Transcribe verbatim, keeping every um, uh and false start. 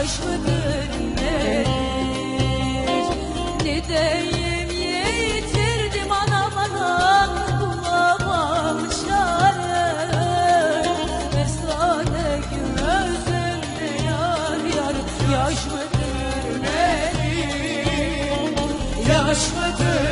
yaş mıdır nedir? Ne diyeyim yitirdim anam anam, bulamam çare. Esrade gözümde yar yar, yaş mıdır nedir? Yaş mıdır